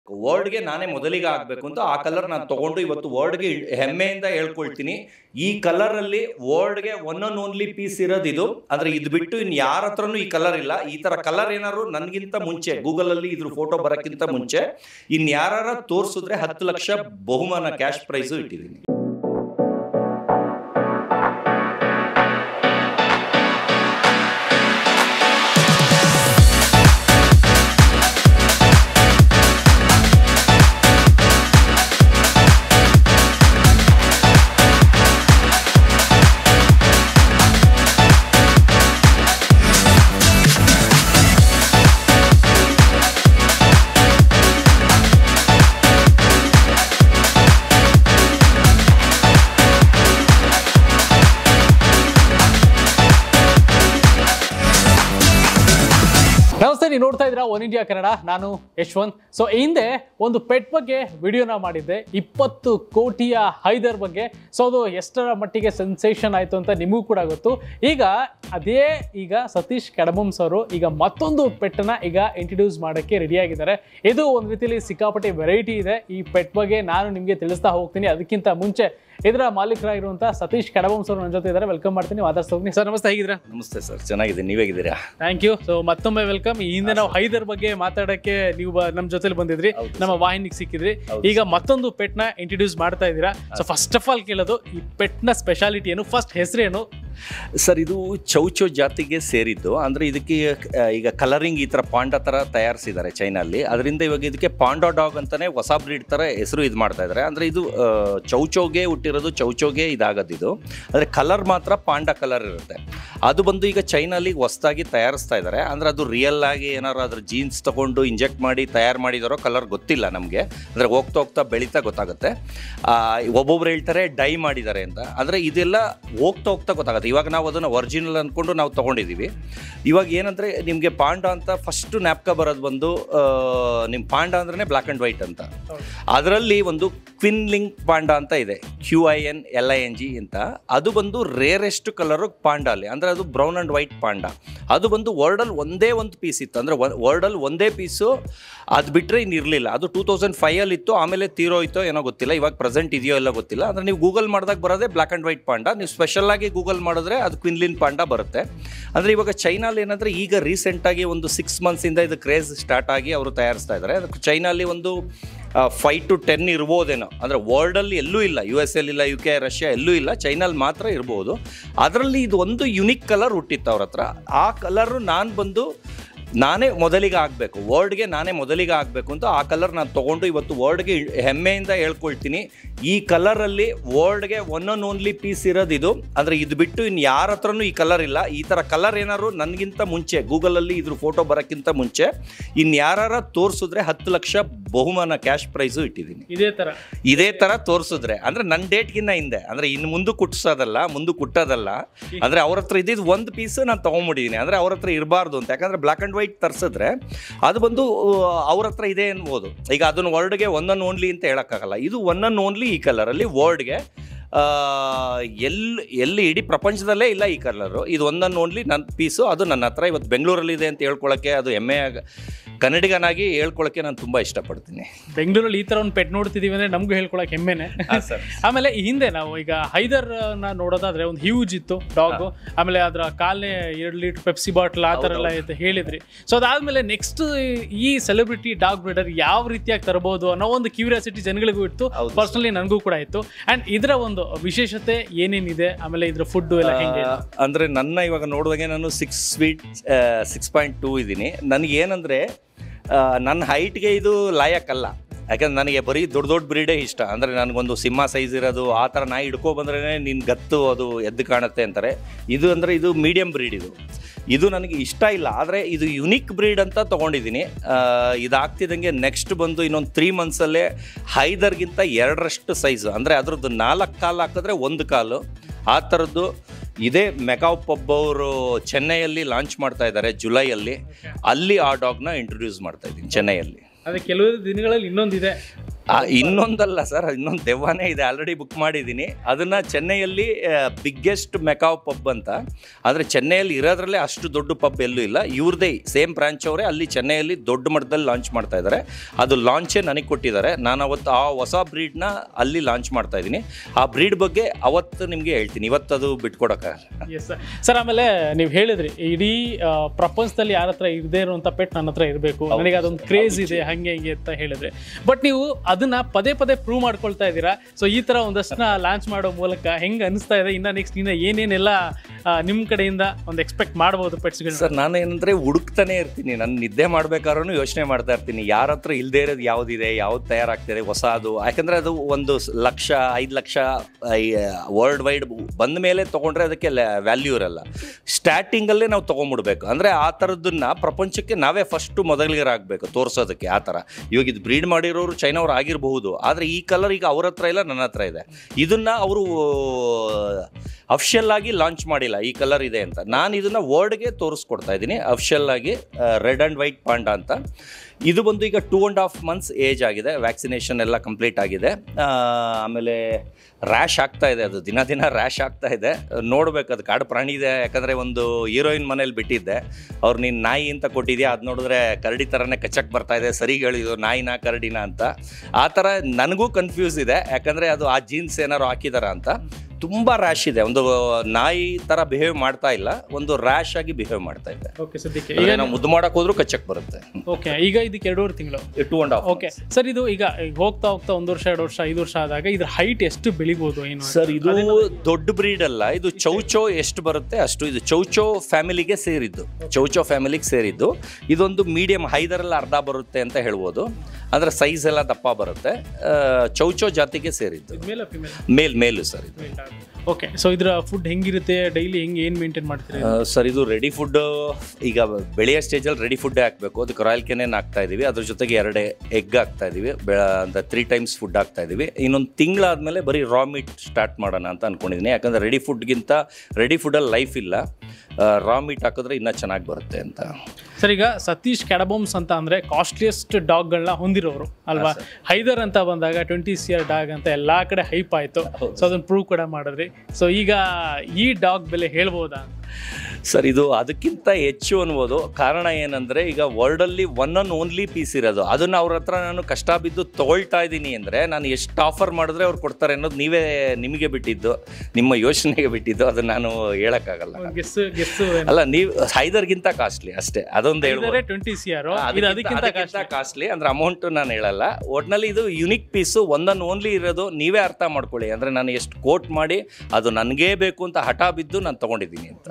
ವರ್ಡ್ಗೆ ನಾನೇ ಮೊದಲಿಗೆ ಆಗಬೇಕು ಅಂತ ಆ ಕಲರ್ ನಾನು ತಗೊಂಡು ಇವತ್ತು ವರ್ಡ್ಗೆ ಹೆಮ್ಮೆಯಿಂದ ಹೇಳ್ಕೊಳ್ತೀನಿ. ಈ ಕಲರ್ ಅಲ್ಲಿ ವರ್ಡ್ಗೆ ಒನ್ ಅಂಡ್ ಓನ್ಲಿ ಪೀಸ್ ಇರೋದು ಇದು. ಅಂದ್ರೆ ಇದು ಬಿಟ್ಟು ಇನ್ ಯಾರ ಹತ್ರನೂ ಈ ಕಲರ್ ಇಲ್ಲ. ಈ ತರ ಕಲರ್ ಏನಾದ್ರು ನನ್ಗಿಂತ ಮುಂಚೆ ಗೂಗಲ್ ಅಲ್ಲಿ ಇದ್ರ ಫೋಟೋ ಬರಕ್ಕಿಂತ ಮುಂಚೆ ಇನ್ ಯಾರ ತೋರ್ಸಿದ್ರೆ 10 ಲಕ್ಷ ಬಹುಮಾನ ಕ್ಯಾಶ್ ಪ್ರೈಸ್ ಇಟ್ಟಿದ್ದೀನಿ. ನಮಸ್ತೆ, ನೀವು ನೋಡ್ತಾ ಇದ್ದೀರಾ ಒನ್ ಇಂಡಿಯಾ ಕನ್ನಡ. ನಾನು ಯಶವಂತ್. ಸೊ ಹಿಂದೆ ಒಂದು ಪೆಟ್ ಬಗ್ಗೆ ವಿಡಿಯೋನ ಮಾಡಿದ್ದೆ, 20 ಕೋಟಿಯ ಹೈದರ್ ಬಗ್ಗೆ. ಸೊ ಅದು ಎಷ್ಟರ ಮಟ್ಟಿಗೆ ಸೆನ್ಸೇಷನ್ ಆಯಿತು ಅಂತ ನಿಮಗೂ ಕೂಡ ಗೊತ್ತು. ಈಗ ಸತೀಶ್ ಕಡಬಮ್ಸ್ ಅವರು ಈಗ ಮತ್ತೊಂದು ಪೆಟ್ಟನ್ನ ಈಗ ಇಂಟ್ರೊಡ್ಯೂಸ್ ಮಾಡೋಕ್ಕೆ ರೆಡಿಯಾಗಿದ್ದಾರೆ. ಇದು ಒಂದು ರೀತಿಯಲ್ಲಿ ಸಿಕ್ಕಾಪಟ್ಟೆ ವೆರೈಟಿ ಇದೆ. ಈ ಪೆಟ್ ಬಗ್ಗೆ ನಾನು ನಿಮಗೆ ತಿಳಿಸ್ತಾ ಹೋಗ್ತೀನಿ. ಅದಕ್ಕಿಂತ ಮುಂಚೆ ಇದರ ಮಾಲೀಕರಾಗಿರುವಂಥ ಸತೀಶ್ ಕಡಬಮ್ಸ್ ಅವರು ನನ್ನ ಜೊತೆ ಇದ್ದಾರೆ. ವೆಲ್ಕಮ್ ಮಾಡ್ತೀನಿ, ಮಾತಾಡ್ತಾ ಹೋಗ್ತೀನಿ. ಸರ್ ನಮಸ್ತೆ, ಹೇಗಿದ್ದೀರಾ? ನಮಸ್ತೆ ಸರ್, ಚೆನ್ನಾಗಿದೆ. ನೀವೇಗಿದ್ದೀರಾ? Thank you. ಸೊ ಮತ್ತೊಮ್ಮೆ ವೆಲ್ಕಮ್. ಈ ಹಿಂದೆ ನಾವು ಹೈದರ್ ಬಗ್ಗೆ ಮಾತಾಡಕ್ಕೆ ನೀವು ನಮ್ಮ ಜೊತೆಲಿ ಬಂದಿದ್ರಿ, ನಮ್ಮ ವಾಹಿನಿಗೆ ಸಿಕ್ಕಿದ್ರಿ. ಈಗ ಮತ್ತೊಂದು ಪೆಟ್ ನ ಇಂಟ್ರೊಡ್ಯೂಸ್ ಮಾಡ್ತಾ ಇದ್ದೀರಾ. ಸೊ ಫಸ್ಟ್ ಆಫ್ ಆಲ್ ಕೇಳೋದು, ಈ ಪೆಟ್ ನ ಸ್ಪೆಷಾಲಿಟಿ ಏನು, ಫಸ್ಟ್ ಹೆಸರೇನು? ಸರ್, ಇದು ಚೌಚೌ ಜಾತಿಗೆ ಸೇರಿದ್ದು. ಅಂದರೆ ಇದಕ್ಕೆ ಈಗ ಕಲರಿಂಗ್ ಈ ಥರ ಪಾಂಡ ಥರ ತಯಾರಿಸಿದ್ದಾರೆ ಚೈನಲ್ಲಿ. ಅದರಿಂದ ಇವಾಗ ಇದಕ್ಕೆ ಪಾಂಡಾ ಡಾಗ್ ಅಂತಲೇ ಹೊಸ ಬ್ರೀಡ್ ಥರ ಹೆಸರು ಇದು ಮಾಡ್ತಾ ಇದ್ದಾರೆ. ಅಂದರೆ ಇದು ಚೌಚೌಗೆ ಹುಟ್ಟಿರೋದು, ಚೌಚೌಗೆ ಇದಾಗೋದು ಇದು. ಅಂದರೆ ಕಲರ್ ಮಾತ್ರ ಪಾಂಡಾ ಕಲರ್ ಇರುತ್ತೆ. ಅದು ಬಂದು ಈಗ ಚೈನಲ್ಲಿ ಹೊಸದಾಗಿ ತಯಾರಿಸ್ತಾ ಇದ್ದಾರೆ. ಅಂದರೆ ಅದು ರಿಯಲ್ ಆಗಿ ಏನಾರು ಅದ್ರ ಜೀನ್ಸ್ ತೊಗೊಂಡು ಇಂಜೆಕ್ಟ್ ಮಾಡಿ ತಯಾರು ಮಾಡಿದಾರೋ ಕಲರ್ ಗೊತ್ತಿಲ್ಲ ನಮಗೆ. ಅಂದರೆ ಹೋಗ್ತಾ ಹೋಗ್ತಾ ಬೆಳೀತಾ ಗೊತ್ತಾಗುತ್ತೆ. ಒಬ್ಬೊಬ್ರು ಹೇಳ್ತಾರೆ ಡೈ ಮಾಡಿದ್ದಾರೆ ಅಂತ. ಅಂದರೆ ಇದೆಲ್ಲ ಹೋಗ್ತಾ ಹೋಗ್ತಾ ಗೊತ್ತಾಗುತ್ತೆ. ಇವಾಗ ನಾವು ಅದನ್ನು ಒರಿಜಿನಲ್ ಅಂದ್ಕೊಂಡು ನಾವು ತೊಗೊಂಡಿದ್ದೀವಿ. ಇವಾಗ ಏನಂದರೆ ನಿಮಗೆ ಪಾಂಡ ಅಂತ ಫಸ್ಟು ನ್ಯಾಪ್ಕ ಬರೋದು ಬಂದು ನಿಮ್ಮ ಪಾಂಡ ಅಂದ್ರೆ ಬ್ಲ್ಯಾಕ್ ಆ್ಯಂಡ್ ವೈಟ್ ಅಂತ. ಅದರಲ್ಲಿ ಒಂದು ಕ್ವಿನ್ಲಿಂಗ್ ಪಾಂಡ ಅಂತ ಇದೆ, QINLING ಅಂತ. ಅದು ಬಂದು ರೇರೆಸ್ಟ್ ಕಲರು ಪಾಂಡ ಅಲ್ಲಿ. ಅಂದರೆ ಅದು ಬ್ರೌನ್ ಆ್ಯಂಡ್ ವೈಟ್ ಪಾಂಡ. ಅದು ಬಂದು ವರ್ಲ್ಡಲ್ಲಿ ಒಂದೇ ಒಂದು ಪೀಸ್ ಇತ್ತು. ಅಂದರೆ ವರ್ಲ್ಡಲ್ಲಿ ಒಂದೇ ಪೀಸು, ಅದು ಬಿಟ್ಟರೆ ಇನ್ನಿರಲಿಲ್ಲ. ಅದು 2005 ಇತ್ತು, ಆಮೇಲೆ ತೀರೋಯ್ತೋ ಏನೋ ಗೊತ್ತಿಲ್ಲ. ಇವಾಗ ಪ್ರೆಸೆಂಟ್ ಇದೆಯೋ ಎಲ್ಲ ಗೊತ್ತಿಲ್ಲ. ಅಂದರೆ ನೀವು ಗೂಗಲ್ ಮಾಡಿದಾಗ ಬರೋದೇ ಬ್ಲ್ಯಾಕ್ ಆ್ಯಂಡ್ ವೈಟ್ ಪಾಂಡ. ನೀವು ಸ್ಪೆಷಲಾಗಿ ಗೂಗಲ್ ಮಾಡಿದ್ರೆ ಅದು ಕ್ವಿನ್ಲಿನ್ ಪಾಂಡ ಬರುತ್ತೆ. ಅಂದರೆ ಇವಾಗ ಚೈನಲ್ಲಿ ಏನಂದರೆ ಈಗ ರೀಸೆಂಟಾಗಿ ಒಂದು 6 ಮಂತ್ಸಿಂದ ಇದು ಕ್ರೇಜ್ ಸ್ಟಾರ್ಟ್ ಆಗಿ ಅವರು ತಯಾರಿಸ್ತಾ ಇದ್ದಾರೆ. ಅದಕ್ಕೆ ಚೈನಲ್ಲಿ ಒಂದು 5 to 10 ಇರ್ಬೋದೇನೋ. ಅಂದರೆ ವರ್ಲ್ಡಲ್ಲಿ ಎಲ್ಲೂ ಇಲ್ಲ, US ಇಲ್ಲ, UK, ರಷ್ಯಾ ಎಲ್ಲೂ ಇಲ್ಲ, ಚೈನಲ್ಲಿ ಮಾತ್ರ ಇರ್ಬೋದು. ಅದರಲ್ಲಿ ಇದು ಒಂದು ಯುನಿಕ್ ಕಲರ್ ಹುಟ್ಟಿತ್ತು ಅವ್ರ ಹತ್ರ. ಆ ಕಲರು ನಾನೇ ಮೊದಲಿಗೆ ಆಗಬೇಕು, ವರ್ಡ್ಗೆ ನಾನೇ ಮೊದಲಿಗೆ ಆಗಬೇಕು ಅಂತ ಆ ಕಲರ್ ನಾನು ತೊಗೊಂಡು ಇವತ್ತು ವರ್ಡ್ಗೆ ಹೆಮ್ಮೆಯಿಂದ ಹೇಳ್ಕೊಳ್ತೀನಿ. ಈ ಕಲರಲ್ಲಿ ವರ್ಡ್ಗೆ ಒನ್ ಅಂಡ್ ಓನ್ಲಿ ಪೀಸ್ ಇರೋದು ಇದು. ಅಂದರೆ ಇದು ಬಿಟ್ಟು ಇನ್ನು ಯಾರ ಹತ್ರನೂ ಈ ಕಲರ್ ಇಲ್ಲ. ಈ ಥರ ಕಲರ್ ಏನಾದ್ರು ನನಗಿಂತ ಮುಂಚೆ ಗೂಗಲಲ್ಲಿ ಇದ್ರ ಫೋಟೋ ಬರೋಕ್ಕಿಂತ ಮುಂಚೆ ಇನ್ನು ಯಾರು ತೋರಿಸಿದ್ರೆ 10 ಲಕ್ಷ ಬಹುಮಾನ ಕ್ಯಾಶ್ ಪ್ರೈಸು ಇಟ್ಟಿದ್ದೀನಿ. ಇದೇ ಥರ ತೋರಿಸಿದ್ರೆ, ಅಂದರೆ ನನ್ನ ಡೇಟ್ಗಿನ್ನ ಹಿಂದೆ, ಅಂದರೆ ಇನ್ನು ಮುಂದೆ ಕುಟ್ಟೋದಲ್ಲ. ಅಂದರೆ ಅವ್ರ ಹತ್ರ ಇದ್ದಿದ್ದು ಒಂದು ಪೀಸು ನಾನು ತೊಗೊಂಡ್ಬಿಟ್ಟಿದ್ದೀನಿ. ಅಂದರೆ ಅವ್ರ ಹತ್ರ ಇರಬಾರ್ದು ಅಂತ. ಯಾಕಂದರೆ ಬ್ಲ್ಯಾಕ್ ಆ್ಯಂಡ್ ವೈಟ್ ತರಿಸಿದ್ರೆ ಅದು ಬಂದು ಅವ್ರ ಹತ್ರ ಇದೆ ಅನ್ಬೋದು. ಈಗ ಅದನ್ನು ವರ್ಡ್ಗೆ ಒನ್ ಅಂಡ್ ಓನ್ಲಿ ಅಂತ ಹೇಳೋಕ್ಕಾಗಲ್ಲ. ಇದು ಒನ್ ಅಂಡ್ ಓನ್ಲಿ ಈ ಕಲರಲ್ಲಿ ವರ್ಡ್ಗೆ ಎಲ್ಲಿ ಇಡೀ ಪ್ರಪಂಚದಲ್ಲೇ ಇಲ್ಲ ಈ ಕಲರು. ಇದು ಒನ್ ಅಂಡ್ ಓನ್ಲಿ ನನ್ನ ಪೀಸು. ಅದು ನನ್ನ ಹತ್ರ ಇವತ್ತು ಬೆಂಗಳೂರಲ್ಲಿದೆ ಅಂತ ಹೇಳ್ಕೊಳ್ಳೋಕ್ಕೆ, ಅದು ಕನ್ನಡಿಗನಾಗಿ ಹೇಳ್ಕೊಳ್ಳೋಕ್ಕೆ ನಾನು ತುಂಬ ಇಷ್ಟಪಡ್ತೀನಿ. ಬೆಂಗಳೂರಲ್ಲಿ ಈ ಥರ ಒಂದು ಪೆಟ್ ನೋಡ್ತಿದ್ದೀವಿ ಅಂದರೆ ನಮಗೂ ಹೇಳ್ಕೊಳಕ್ಕೆ ಹೆಮ್ಮೆನೆ. ಆಮೇಲೆ ಈ ಹಿಂದೆ ನಾವು ಈಗ ಹೈದರ್ನ ನೋಡೋದಾದ್ರೆ ಒಂದು ಹ್ಯೂಜ್ ಇತ್ತು ಡಾಗು. ಆಮೇಲೆ ಅದರ ಕಾಲೇ 2 ಲೀಟರ್ ಪೆಪ್ಸಿ ಬಾಟ್ಲ್ ಆ ಥರ ಎಲ್ಲ ಅಂತ ಹೇಳಿದ್ರಿ. ಸೊ ಅದಾದಮೇಲೆ ನೆಕ್ಸ್ಟ್ ಈ ಸೆಲೆಬ್ರಿಟಿ ಡಾಗ್ ಬ್ರೀಡರ್ ಯಾವ ರೀತಿಯಾಗಿ ತರಬಹುದು ಅನ್ನೋ ಒಂದು ಕ್ಯೂರಿಯಾಸಿಟಿ ಜನಗಳಿಗೂ ಇತ್ತು, ಪರ್ಸನಲಿ ನನಗೂ ಕೂಡ ಇತ್ತು. ಆ್ಯಂಡ್ ಇದರ ಒಂದು ವಿಶೇಷತೆ ಏನೇನಿದೆ, ಆಮೇಲೆ ಇದ್ರ ಫುಡ್ ಎಲ್ಲ ಹೆಂಗೆ? ಅಂದರೆ ನನ್ನ ಇವಾಗ ನೋಡುವಾಗೆ ನಾನು 6'2" ಇದ್ದೀನಿ. ನನಗೇನಂದರೆ ನನ್ನ ಹೈಟ್ಗೆ ಇದು ಲಾಯಕ್ಕಲ್ಲ. ಯಾಕಂದ್ರೆ ನನಗೆ ಬರೀ ದೊಡ್ಡ ಬ್ರೀಡೇ ಇಷ್ಟ. ಅಂದರೆ ನನಗೊಂದು ಸಿಂಹ ಸೈಜ್ ಇರೋದು, ಆ ಥರ ನಾಯಿ ಹಿಡ್ಕೊಬಂದ್ರೆ ನಿನ್ನ ಗತ್ತು ಅದು ಎದ್ದು ಕಾಣುತ್ತೆ ಅಂತಾರೆ. ಇದು ಅಂದರೆ ಇದು ಮೀಡಿಯಮ್ ಬ್ರೀಡ್. ಇದು ನನಗೆ ಇಷ್ಟ ಇಲ್ಲ. ಆದರೆ ಇದು ಯುನಿಕ್ ಬ್ರೀಡ್ ಅಂತ ತೊಗೊಂಡಿದ್ದೀನಿ. ಇದಾಗ್ತಿದ್ದಂಗೆ ನೆಕ್ಸ್ಟ್ ಬಂದು ಇನ್ನೊಂದು 3 ಮಂತ್ಸಲ್ಲೇ ಹೈದರ್ಗಿಂತ 2ರಷ್ಟು ಸೈಜು, ಅಂದರೆ ಅದರದ್ದು 4 ಕಾಲು ಹಾಕಿದ್ರೆ 1 ಕಾಲು, ಆ ಥರದ್ದು ಇದೇ ಮೆಗಾವ್ ಪಬ್ ಅವರು ಚೆನ್ನೈಯಲ್ಲಿ ಲಾಂಚ್ ಮಾಡ್ತಾ ಇದ್ದಾರೆ ಜುಲೈಯಲ್ಲಿ. ಅಲ್ಲಿ ಆ ಡಾಗ್ನ ಇಂಟ್ರೊಡ್ಯೂಸ್ ಮಾಡ್ತಾ ಇದ್ದೀನಿ ಚೆನ್ನೈಯಲ್ಲಿ. ಅದೇ ಕೆಲವು ದಿನಗಳಲ್ಲಿ ಇನ್ನೊಂದಿದೆ. ಇನ್ನೊಂದಲ್ಲ ಸರ್, ಇನ್ನೊಂದು ದೆವ್ವನೇ ಇದೆ, ಆಲ್ರೆಡಿ ಬುಕ್ ಮಾಡಿದ್ದೀನಿ. ಅದನ್ನು ಚೆನ್ನೈಯಲ್ಲಿ ಬಿಗ್ಗೆಸ್ಟ್ ಮೆಕಾವ್ ಪಬ್ ಅಂತ. ಆದರೆ ಚೆನ್ನೈಯಲ್ಲಿ ಇರೋದ್ರಲ್ಲೇ ಅಷ್ಟು ದೊಡ್ಡ ಪಬ್ ಎಲ್ಲೂ ಇಲ್ಲ. ಇವ್ರದೇ ಸೇಮ್ ಬ್ರಾಂಚ್ ಅವರೇ ಅಲ್ಲಿ ಚೆನ್ನೈಯಲ್ಲಿ ದೊಡ್ಡ ಮಟ್ಟದಲ್ಲಿ ಲಾಂಚ್ ಮಾಡ್ತಾ ಇದ್ದಾರೆ. ಅದು ಲಾಂಚೇ ನನಗೆ ಕೊಟ್ಟಿದ್ದಾರೆ. ನಾನು ಅವತ್ತು ಆ ಹೊಸ ಬ್ರೀಡ್ನ ಅಲ್ಲಿ ಲಾಂಚ್ ಮಾಡ್ತಾ ಇದ್ದೀನಿ. ಆ ಬ್ರೀಡ್ ಬಗ್ಗೆ ಅವತ್ತು ನಿಮಗೆ ಹೇಳ್ತೀನಿ, ಇವತ್ತು ಅದು ಬಿಟ್ಕೊಡೋಕ್ಕಾಗಲ್ಲ. Yes sir. ಆಮೇಲೆ ನೀವು ಹೇಳಿದ್ರಿ ಇಡೀ ಪ್ರಪಂಚದಲ್ಲಿ ಯಾರ ಹತ್ರ ಇರದೇ ಇರುವಂಥ ಪೆಟ್ ನನ್ನ ಹತ್ರ ಇರಬೇಕು, ನನಗೆ ಅದೊಂದು ಕ್ರೇಜ್ ಇದೆ ಹಂಗೆ ಹಿಂಗೆ ಅಂತ ಹೇಳಿದ್ರೆ. ಬಟ್ ನೀವು ಅದನ್ನ ಪದೇ ಪದೇ ಪ್ರೂವ್ ಮಾಡ್ಕೊಳ್ತಾ ಇದ್ದೀರಾ. ಸೊ ಈ ತರ ಒಂದಷ್ಟನ್ನ ಲಾಂಚ್ ಮಾಡೋ ಮೂಲಕ ಹೆಂಗೆ ಅನಿಸ್ತಾ ಇದೆ? ಇನ್ನು ನೆಕ್ಸ್ಟ್ ಇನ್ನು ಏನೇನೆಲ್ಲ ನಿಮ್ಮ ಕಡೆಯಿಂದ ಒಂದು ಎಕ್ಸ್ಪೆಕ್ಟ್ ಮಾಡ್ಬೋದು ಪೆಟ್ಸ್ಗಳು? ಸರ್, ನಾನು ಏನಂದರೆ ಹುಡುಕ್ತಾನೆ ಇರ್ತೀನಿ. ನಾನು ನಿದ್ದೆ ಮಾಡ್ಬೇಕಾದ್ರೂ ಯೋಚನೆ ಮಾಡ್ತಾ ಇರ್ತೀನಿ, ಯಾರ ಹತ್ರ ಇಲ್ಲದೆ ಇರೋದು ಯಾವುದಿದೆ, ಯಾವ್ದು ತಯಾರಾಗ್ತಿದೆ ಹೊಸದು. ಯಾಕಂದರೆ ಅದು 1 ಲಕ್ಷ 5 ಲಕ್ಷ ವರ್ಲ್ಡ್ ವೈಡ್ ಬಂದ ಮೇಲೆ ತೊಗೊಂಡ್ರೆ ಅದಕ್ಕೆ ವ್ಯಾಲ್ಯೂ ಇರಲ್ಲ. ಸ್ಟಾರ್ಟಿಂಗಲ್ಲೇ ನಾವು ತೊಗೊಂಡ್ಬಿಡ್ಬೇಕು. ಅಂದರೆ ಆ ಥರದ್ದನ್ನು ಪ್ರಪಂಚಕ್ಕೆ ನಾವೇ ಫಸ್ಟು ಮೊದಲಿಗರಾಗಬೇಕು ತೋರಿಸೋದಕ್ಕೆ. ಆ ಥರ ಇವಾಗ ಇದು ಬ್ರೀಡ್ ಮಾಡಿರೋರು ಚೈನವ್ರು ಆಗಿರಬಹುದು, ಆದರೆ ಈ ಕಲರ್ ಈಗ ಅವ್ರ ಹತ್ರ ಇಲ್ಲ, ನನ್ನ ಹತ್ರ ಇದೆ. ಇದನ್ನು ಅವರು ಅಫಿಷಿಯಲ್ ಆಗಿ ಲಾಂಚ್ ಮಾಡಿಲ್ಲ ಈ ಕಲರ್ ಇದೆ ಅಂತ. ನಾನು ಇದನ್ನು ವರ್ಡ್ಗೆ ತೋರಿಸ್ಕೊಡ್ತಾ ಇದ್ದೀನಿ ಅಫಿಷಿಯಲ್ ಆಗಿ. ರೆಡ್ ಆ್ಯಂಡ್ ವೈಟ್ ಪಾಂಡಾ ಅಂತ. ಇದು ಬಂದು ಈಗ 2.5 months ಏಜ್ ಆಗಿದೆ. ವ್ಯಾಕ್ಸಿನೇಷನ್ ಎಲ್ಲ ಕಂಪ್ಲೀಟ್ ಆಗಿದೆ. ಆಮೇಲೆ ರ್ಯಾಶ್ ಆಗ್ತಾ ಇದೆ, ಅದು ದಿನ ದಿನ ರ್ಯಾಶ್ ಆಗ್ತಾ ಇದೆ. ನೋಡ್ಬೇಕು, ಅದು ಕಾಡು ಪ್ರಾಣಿ ಇದೆ. ಯಾಕಂದರೆ ಒಂದು ಹೀರೋಯಿನ್ ಮನೇಲಿ ಬಿಟ್ಟಿದ್ದೆ, ಅವ್ರು ನೀನು ನಾಯಿ ಅಂತ ಕೊಟ್ಟಿದ್ಯಾ, ಅದು ನೋಡಿದ್ರೆ ಕರಡಿ ಥರನೇ ಕಚ್ಚಕ್ಕೆ ಬರ್ತಾ ಇದೆ, ಸರಿಗೆ ಹೇಳಿದ್ದು ನಾಯಿನ ಕರಡಿನ ಅಂತ. ಆ ಥರ ನನಗೂ ಕನ್ಫ್ಯೂಸ್ ಇದೆ, ಯಾಕಂದರೆ ಅದು ಆ ಜೀನ್ಸ್ ಏನಾರು ಹಾಕಿದಾರ ಅಂತ. ತುಂಬ ರ್ಯಾಶ್ ಇದೆ, ಒಂದು ನಾಯಿ ಥರ ಬಿಹೇವ್ ಮಾಡ್ತಾ ಇಲ್ಲ, ಒಂದು ರ್ಯಾಶ್ ಆಗಿ ಬಿಹೇವ್ ಮಾಡ್ತಾ ಇದೆ. ಓಕೆ, ಸದ್ಯಕ್ಕೆ ಈಗ ನಾವು ಮುದ್ದು ಮಾಡೋಕೆ ಹೋದ್ರೂ ಕಚ್ಚಕ್ಕೆ ಬರುತ್ತೆ. ಓಕೆ, ಈಗ ಇದಕ್ಕೆ 2.5 ತಿಂಗಳು. 2.5. ಓಕೆ ಸರ್, ಇದು ಈಗ ಹೋಗ್ತಾ ಹೋಗ್ತಾ 1 ವರ್ಷ 2 ವರ್ಷ 5 ವರ್ಷ ಆದಾಗ ಇದ್ರ ಹೈಟ್ ಎಷ್ಟು ಬೆಳಿಬೋದು? ಏನು ಸರ್, ಇದು ದೊಡ್ಡ ಬ್ರೀಡ್ ಅಲ್ಲ, ಇದು ಚೌಚೋ ಎಷ್ಟು ಬರುತ್ತೆ ಅಷ್ಟು. ಇದು ಚೌಚೋ ಫ್ಯಾಮಿಲಿಗೆ ಸೇರಿದ್ದು, ಚೌಚೋ ಫ್ಯಾಮಿಲಿಗೆ ಸೇರಿದ್ದು. ಇದೊಂದು ಮೀಡಿಯಂ, ಹೈದರಲ್ಲಿ ಅರ್ಧ ಬರುತ್ತೆ ಅಂತ ಹೇಳ್ಬೋದು. ಅಂದರೆ ಸೈಜ್ ಎಲ್ಲ ದಪ್ಪ ಬರುತ್ತೆ. ಚೌಚೋ ಜಾತಿಗೆ ಸೇರಿದ್ದು. ಮೇಲು ಸರ್ ಇದು. ಓಕೆ, ಸೊ ಇದರ ಫುಡ್ ಹೆಂಗಿರುತ್ತೆ? ಡೈಲಿ ಹೆಂಗೆ ಏನು ಮೇಂಟೈನ್ ಮಾಡ್ತೀರಾ? ಸರ್, ಇದು ರೆಡಿ ಫುಡ್ ಈಗ ಬೆಳೆಯೋ ಸ್ಟೇಜಲ್ಲಿ ರೆಡಿ ಫುಡ್ಡೇ ಹಾಕಬೇಕು. ಅದಕ್ಕೆ ರಾಯಲ್ ಕೆನೆನ್ ಹಾಕ್ತಾ ಇದ್ದೀವಿ, ಅದ್ರ ಜೊತೆಗೆ 2 ಎಗ್ ಹಾಕ್ತಾ ಇದ್ದೀವಿ. ಅಂತ 3 times ಫುಡ್ ಹಾಕ್ತಾ ಇದ್ದೀವಿ. ಇನ್ನೊಂದು ತಿಂಗಳಾದಮೇಲೆ ಬರೀ ರಾ ಮೀಟ್ ಸ್ಟಾರ್ಟ್ ಮಾಡೋಣ ಅಂತ ಅಂದ್ಕೊಂಡಿದ್ದೀನಿ. ಯಾಕಂದರೆ ರೆಡಿ ಫುಡ್ಗಿಂತ ರೆಡಿ ಫುಡ್ಡಲ್ಲಿ ಲೈಫ್ ಇಲ್ಲ, ರಾ ಮೀಟ್ ಹಾಕಿದ್ರೆ ಇನ್ನೂ ಚೆನ್ನಾಗಿ ಬರುತ್ತೆ ಅಂತ. ಸರ್, ಈಗ ಸತೀಶ್ ಕ್ಯಾಡಬೋಮ್ಸ್ ಅಂತ ಅಂದರೆ ಕಾಸ್ಟ್ಲಿಯೆಸ್ಟ್ ಡಾಗ್ಗಳನ್ನ ಹೊಂದಿರೋರು ಅಲ್ವಾ? ಹೈದರ್ ಅಂತ ಬಂದಾಗ 20 CR ಡಾಗ್ ಅಂತ ಎಲ್ಲ ಕಡೆ ಹೈಪ್ ಆಯಿತು. ಸೊ ಅದನ್ನು ಪ್ರೂವ್ ಕೂಡ ಮಾಡಿದ್ರಿ. ಸೊ ಈಗ ಈ ಡಾಗ್ ಬೆಲೆ ಹೇಳ್ಬೋದಾ? ಸರ್, ಇದು ಅದಕ್ಕಿಂತ ಹೆಚ್ಚು ಅನ್ಬೋದು. ಕಾರಣ ಏನಂದರೆ, ಈಗ ವರ್ಲ್ಡಲ್ಲಿ 1 and only ಪೀಸ್ ಇರೋದು. ಅದನ್ನು ಅವ್ರ ಹತ್ರ ನಾನು ಕಷ್ಟ ಬಿದ್ದು ತೊಗೊಳ್ತಾ ಇದ್ದೀನಿ ಅಂದರೆ, ನಾನು ಎಷ್ಟು ಆಫರ್ ಮಾಡಿದ್ರೆ ಅವ್ರು ಕೊಡ್ತಾರೆ ಅನ್ನೋದು ನಿಮಗೆ ಬಿಟ್ಟಿದ್ದು, ನಿಮ್ಮ ಯೋಚನೆಗೆ ಬಿಟ್ಟಿದ್ದು. ಅದು ನಾನು ಹೇಳೋಕ್ಕಾಗಲ್ಲ. ಅಲ್ಲ, ನೀವು ಹೈದರ್ಗಿಂತ ಕಾಸ್ಟ್ಲಿ ಅಷ್ಟೇ, ಅದೊಂದು ಹೇಳ್ಬೋದು. 20 CR ಅದಕ್ಕಿಂತ ಕಾಸ್ಟ್ಲಿ ಅಂದರೆ ಅಮೌಂಟು ನಾನು ಹೇಳಲ್ಲ. ಒಟ್ಟಿನಲ್ಲಿ ಇದು ಯುನಿಕ್ ಪೀಸು, 1 and only ಇರೋದು. ನೀವೇ ಅರ್ಥ ಮಾಡ್ಕೊಳ್ಳಿ. ಅಂದರೆ ನಾನು ಎಷ್ಟು ಕೋಟ್ ಮಾಡಿ ಅದು ನನಗೇ ಬೇಕು ಅಂತ ಹಠ ಬಿದ್ದು ನಾನು ತೊಗೊಂಡಿದ್ದೀನಿ ಅಂತ.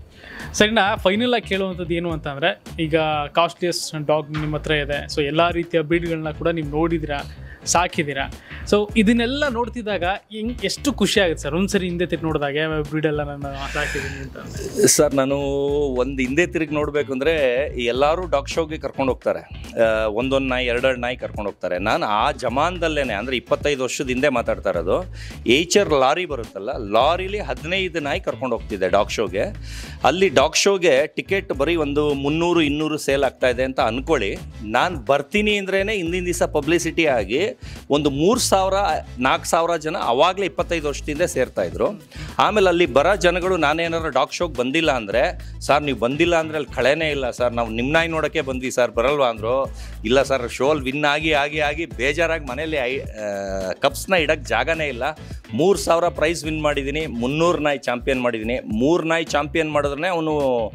ಸರಿನಾ? ಫೈನಲ್ ಆಗಿ ಕೇಳುವಂಥದ್ದು ಏನು ಅಂತಂದರೆ, ಈಗ ಕಾಸ್ಟ್ಲಿಯಸ್ಟ್ ಡಾಗ್ ನಿಮ್ಮ ಹತ್ರ ಇದೆ. ಸೊ ಎಲ್ಲ ರೀತಿಯ ಬ್ರೀಡ್ಗಳನ್ನ ಕೂಡ ನೀವು ನೋಡಿದ್ದೀರಾ, ಸಾಕಿದ್ದೀರಾ. ಸೊ ಇದನ್ನೆಲ್ಲ ನೋಡ್ತಿದ್ದಾಗ ಎಷ್ಟು ಖುಷಿ ಆಗುತ್ತೆ ಸರ್ ಒಂದ್ಸರಿ ಹಿಂದೆ ತಿರುಗಿ ನೋಡಿದಾಗ? ಯಾವ ಬ್ರೀಡೆಲ್ಲ ನಾನು ಸಾಕಿದ್ದೀನಿ ಅಂತ. ಸರ್, ನಾನು ಒಂದು ಹಿಂದೆ ತಿರುಗಿ ನೋಡಬೇಕು ಅಂದರೆ ಎಲ್ಲರೂ ಡಾಗ್ ಶೋಗೆ ಕರ್ಕೊಂಡು ಹೋಗ್ತಾರೆ. ಒಂದೊಂದು ನಾಯಿ 2 ನಾಯಿ ಕರ್ಕೊಂಡು ಹೋಗ್ತಾರೆ. ನಾನು ಆ ಜಮಾನದಲ್ಲೇ ಅಂದರೆ 25 ವರ್ಷದ ಹಿಂದೆ ಮಾತಾಡ್ತಾ ಇರೋದು. ಏಚರ್ ಲಾರಿ ಬರುತ್ತಲ್ಲ, ಲಾರಿಲಿ 15 ನಾಯಿ ಕರ್ಕೊಂಡು ಹೋಗ್ತಿದ್ದೆ ಡಾಗ್ ಶೋಗೆ. ಅಲ್ಲಿ ಡಾಗ್ ಶೋಗೆ ಟಿಕೆಟ್ ಬರೀ ಒಂದು 300-200 ಸೇಲ್ ಆಗ್ತಾ ಇದೆ ಅಂತ ಅಂದ್ಕೊಳ್ಳಿ. ನಾನು ಬರ್ತೀನಿ ಅಂದ್ರೇ ಹಿಂದಿನ ದಿವಸ ಪಬ್ಲಿಸಿಟಿ ಆಗಿ ಒಂದು 3,000-4,000 ಜನ ಅವಾಗಲೇ 25 ವರ್ಷದಿಂದ ಸೇರ್ತಾಯಿದ್ರು. ಆಮೇಲೆ ಅಲ್ಲಿ ಬರೋ ಜನಗಳು ನಾನೇನಾದ್ರು ಡಾಗ್ ಶೋಗೆ ಬಂದಿಲ್ಲ ಅಂದರೆ, ಸರ್ ನೀವು ಬಂದಿಲ್ಲ ಅಂದರೆ ಅಲ್ಲಿ ಕಳೆನೇ ಇಲ್ಲ ಸರ್, ನಾವು ನಿಮ್ಮ ನಾಯಿ ನೋಡೋಕ್ಕೆ ಬಂದ್ವಿ ಸರ್, ಬರಲ್ವಾ ಅಂದರು. ಇಲ್ಲ ಸರ್, ಶೋಲ್ ವಿನ್ ಆಗಿ ಬೇಜಾರಾಗಿ ಮನೇಲಿ ಕಪ್ಸ್ನ ಇಡೋಕ್ಕೆ ಜಾಗನೇ ಇಲ್ಲ. 3,000 ಪ್ರೈಸ್ ವಿನ್ ಮಾಡಿದ್ದೀನಿ, 300 ನಾಯಿ ಚಾಂಪಿಯನ್ ಮಾಡಿದ್ದೀನಿ. 3 ನಾಯಿ ಚಾಂಪಿಯನ್ ಮಾಡಿದ್ರೆ ಅವನು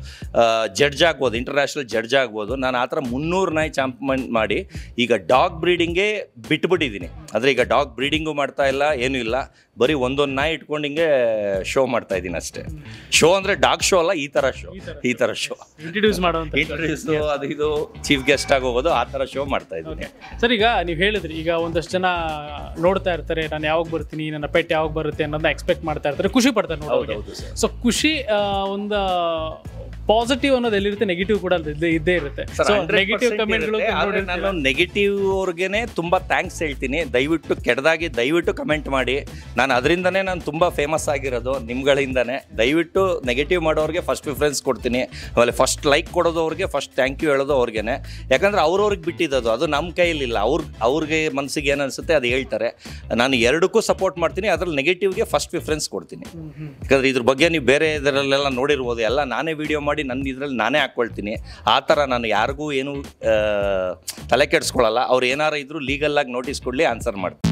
ಜಡ್ಜ್ ಆಗ್ಬೋದು, ಇಂಟರ್ನ್ಯಾಷನಲ್ ಜಡ್ಜ್ ಆಗ್ಬೋದು. ನಾನು ಆ ಥರ 300 ನಾಯಿ ಚಾಂಪಿಯನ್ ಮಾಡಿ ಈಗ ಡಾಗ್ ಬ್ರೀಡಿಂಗೇ ಬಿಟ್ಬಿಟ್ಟಿದ್ದೀನಿ. ಆದರೆ ಈಗ ಡಾಗ್ ಬ್ರೀಡಿಂಗು ಮಾಡ್ತಾ ಇಲ್ಲ, ಏನೂ ಇಲ್ಲ, ಬರೀ ಒಂದೊಂದು ನಾಯಿ ಇಟ್ಕೊಂಡು ಹಿಂಗೆ ಶೋ ಮಾಡ್ತಾ ಇದ್ದೀನಿ ಅಷ್ಟೇ. ಶೋ ಅಂದರೆ ಡಾಗ್ ಶೋ ಅಲ್ಲ, ಈ ಥರ ಶೋ ಇಂಟ್ರಡ್ಯೂಸ್ ಅದು ಇದು ಚೀಫ್ ಗೆಸ್ಟ್ ಆಗಿ ಹೋಗೋದು, ಆ ಥರ ಶೋ ಮಾಡ್ತಾ ಇದ್ದೀನಿ. ಸರ್, ಈಗ ನೀವು ಹೇಳಿದ್ರಿ, ಈಗ ಒಂದಷ್ಟು ಜನ ನೋಡ್ತಾ ಇರ್ತಾರೆ, ನಾನು ಯಾವಾಗ ಬರ್ತೀನಿ, ನನ್ನ ಪೆಟ್ ಯಾವಾಗ ಬರುತ್ತೆ ಅನ್ನೋದನ್ನ ಎಕ್ಸ್ಪೆಕ್ಟ್ ಮಾಡ್ತಾ ಇರ್ತಾರೆ, ಖುಷಿ ಪಡ್ತಾರೆ ನೋಡೋದು. ಸೊ ಖುಷಿ ಒಂದು ಪಾಸಿಟಿವ್ ಅನ್ನೋದು ಎಲ್ಲಿರುತ್ತೆ, ನೆಗೆಟಿವ್ ಕೂಡ ಇದ್ದೇ ಇರುತ್ತೆ. ಸೊ ನೆಗೆಟಿವ್ ಕಮೆಂಟ್ಗಳು ನಾನು ನೆಗೆಟಿವ್ ಅವ್ರಿಗೇನೆ ತುಂಬಾ ಥ್ಯಾಂಕ್ಸ್ ಹೇಳ್ತೀನಿ. ದಯವಿಟ್ಟು ಕೆಟ್ಟದಾಗಿ ದಯವಿಟ್ಟು ಕಮೆಂಟ್ ಮಾಡಿ. ನಾನು ಅದರಿಂದನೇ ನಾನು ತುಂಬಾ ಫೇಮಸ್ ಆಗಿರೋದು ನಿಮ್ಗಳಿಂದಾನೆ. ದಯವಿಟ್ಟು ನೆಗೆಟಿವ್ ಮಾಡೋರಿಗೆ ಫಸ್ಟ್ ಪ್ರಿಫರೆನ್ಸ್ ಕೊಡ್ತೀನಿ. ಆಮೇಲೆ ಫಸ್ಟ್ ಲೈಕ್ ಕೊಡೋದು ಅವ್ರಿಗೆ, ಫಸ್ಟ್ ಥ್ಯಾಂಕ್ ಯು ಹೇಳೋದು ಅವ್ರಿಗೇನೆ. ಯಾಕಂದ್ರೆ ಅವ್ರವ್ರಿಗೆ ಬಿಟ್ಟಿದ್ದು ಅದು ನಮ್ಮ ಕೈಲಿಲ್ಲ. ಅವ್ರಿಗೆ ಮನಸ್ಸಿಗೆ ಏನು ಅನಿಸುತ್ತೆ ಅದು ಹೇಳ್ತಾರೆ. ನಾನು ಎರಡಕ್ಕೂ ಸಪೋರ್ಟ್ ಮಾಡ್ತೀನಿ. ಅದ್ರಲ್ಲಿ ನೆಗೆಟಿವ್ಗೆ ಫಸ್ಟ್ ಪ್ರಿಫರೆನ್ಸ್ ಕೊಡ್ತೀನಿ. ಯಾಕಂದ್ರೆ ಇದ್ರ ಬಗ್ಗೆ ನೀವು ಬೇರೆ ಇದರಲ್ಲೆಲ್ಲ ನೋಡಿರ್ಬೋದು, ಎಲ್ಲ ನಾನೇ ವಿಡಿಯೋ ಮಾಡಿ ನನ್ನ ಇದರಲ್ಲಿ ನಾನೇ ಹಾಕ್ಕೊಳ್ತೀನಿ. ಆ ಥರ ನಾನು ಯಾರಿಗೂ ಏನು ತಲೆ ಕೆಡಿಸ್ಕೊಳ್ಳಲ್ಲ. ಅವ್ರು ಏನಾರು ಇದ್ರು ಲೀಗಲ್ ಆಗಿ ನೋಟಿಸ್ ಕೊಡಲಿ, ಆನ್ಸರ್ ಮಾಡ್ತೀನಿ.